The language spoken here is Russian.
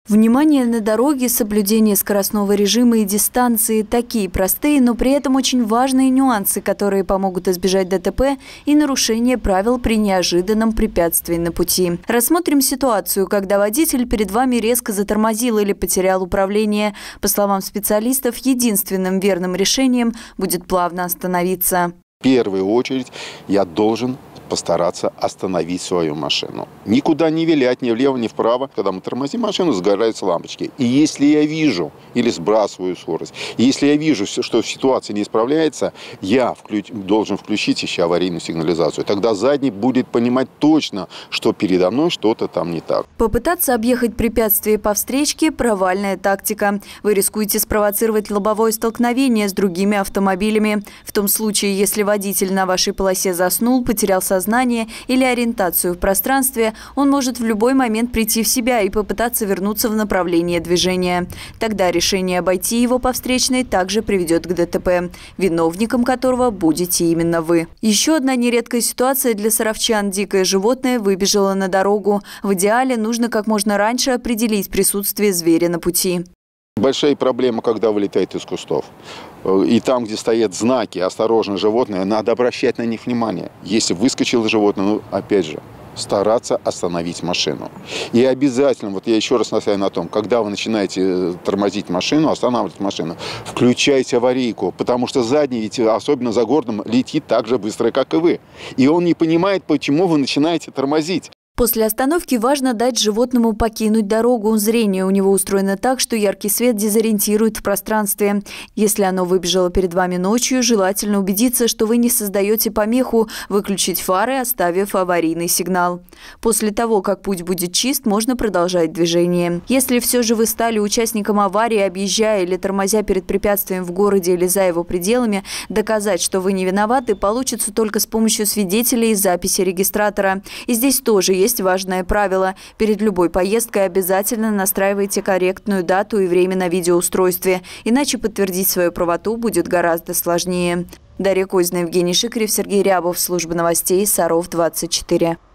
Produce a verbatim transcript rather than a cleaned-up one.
Внимание на дороге, соблюдение скоростного режима и дистанции – такие простые, но при этом очень важные нюансы, которые помогут избежать ДТП и нарушения правил при неожиданном препятствии на пути. Рассмотрим ситуацию, когда водитель перед вами резко затормозил или потерял управление. По словам специалистов, единственным верным решением будет плавно остановиться. В первую очередь я должен постараться остановить свою машину. Никуда не вилять, ни влево, ни вправо. Когда мы тормозим машину, загораются лампочки. И если я вижу или сбрасываю скорость, и если я вижу, что ситуация не исправляется, я включ, должен включить еще аварийную сигнализацию. Тогда задний будет понимать точно, что передо мной что-то там не так. Попытаться объехать препятствие по встречке – провальная тактика. Вы рискуете спровоцировать лобовое столкновение с другими автомобилями. В том случае, если водитель на вашей полосе заснул, потерял сознание, Сознание или ориентацию в пространстве, он может в любой момент прийти в себя и попытаться вернуться в направление движения. Тогда решение обойти его по встречной также приведет к ДТП, виновником которого будете именно вы. Еще одна нередкая ситуация для саровчан. Дикое животное выбежало на дорогу. В идеале нужно как можно раньше определить присутствие зверя на пути. Большая проблема, когда вылетает из кустов. И там, где стоят знаки «Осторожно, животное», надо обращать на них внимание. Если выскочило животное, ну, опять же, стараться остановить машину. И обязательно, вот я еще раз настаиваю на том, когда вы начинаете тормозить машину, останавливать машину, включайте аварийку, потому что задний, ведь, особенно за городом, летит так же быстро, как и вы. И он не понимает, почему вы начинаете тормозить. После остановки важно дать животному покинуть дорогу. Зрение у него устроено так, что яркий свет дезориентирует в пространстве. Если оно выбежало перед вами ночью, желательно убедиться, что вы не создаете помеху, выключить фары, оставив аварийный сигнал. После того, как путь будет чист, можно продолжать движение. Если все же вы стали участником аварии, объезжая или тормозя перед препятствием в городе или за его пределами, доказать, что вы не виноваты, получится только с помощью свидетелей и записи регистратора. И здесь тоже есть Есть важное правило. Перед любой поездкой обязательно настраивайте корректную дату и время на видеоустройстве. Иначе подтвердить свою правоту будет гораздо сложнее. Дарья Козина, Евгений Шикарев, Сергей Рябов. Служба новостей Саров двадцать четыре.